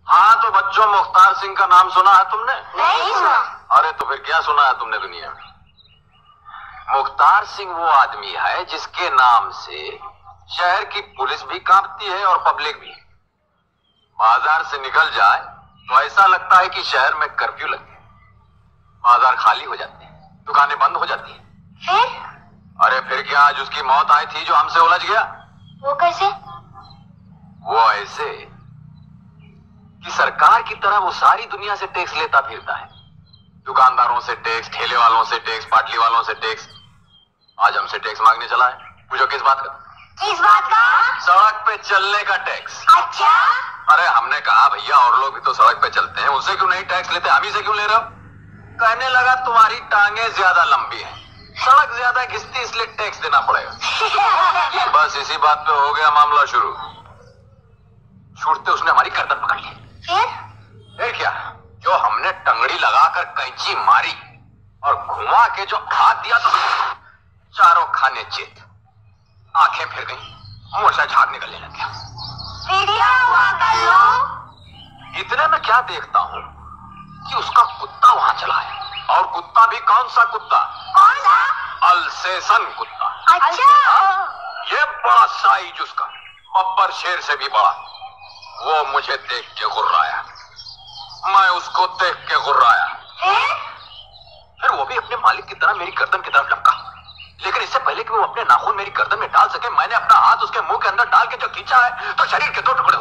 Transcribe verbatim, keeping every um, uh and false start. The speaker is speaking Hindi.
हाँ तो बच्चों, मुख्तार सिंह का नाम सुना है तुमने? नहीं सुना। अरे तो फिर क्या सुना है तुमने दुनिया में? मुख्तार सिंह वो आदमी है जिसके नाम से शहर की पुलिस भी कांपती है और पब्लिक भी। बाजार से निकल जाए तो ऐसा लगता है कि शहर में कर्फ्यू लग गया। बाजार खाली हो जाते हैं, दुकानें बंद हो जाती हैं। फिर? अरे फिर क्या, आज उसकी मौत आई थी जो हमसे उलझ गया। वो कैसे? वो ऐसे कि सरकार की तरह वो सारी दुनिया से टैक्स लेता फिरता है। दुकानदारों से टैक्स, ठेले वालों से टैक्स, पाटली वालों से टैक्स। आज हमसे टैक्स मांगने चला है। पूछो किस बात का? किस बात का? सड़क पे चलने का टैक्स। अच्छा। अरे हमने कहा भैया और लोग भी तो सड़क पे चलते हैं, उनसे क्यों नहीं टैक्स लेते, हम ही से क्यों ले रहे हो? कहने लगा तुम्हारी टांगे ज्यादा लंबी हैं, सड़क ज्यादा घिसती इसलिए टैक्स देना पड़ेगा। बस इसी बात पे हो गया मामला शुरू। छूटते उसने हमारी गर्दन पकड़ ली। फिर? फिर क्या, जो हमने टंगड़ी लगाकर कैंची मारी और घुमा के जो हाथ दिया तो चारों खाने चेत, आंखें फिर गई, मुंह से झाग निकलने लग गया। फिर क्या हुआ कल्लू? इतने में क्या देखता हूँ कि उसका कुत्ता वहां चला है, और कुत्ता भी कौन सा कुत्ता? कौन सा? अल्सेशन कुत्ता। अच्छा। ये बड़ा साइज उसका, बब्बर शेर से भी बड़ा। वो मुझे देख के गुर्राया, मैं उसको देख के गुर्राया। फिर? फिर वो भी अपने मालिक की तरह मेरी गर्दन की तरफ लपका, लेकिन इससे पहले कि वो अपने नाखून मेरी गर्दन में डाल सके, मैंने अपना हाथ उसके मुंह के अंदर डाल के जो खींचा है तो शरीर के दो टुकड़े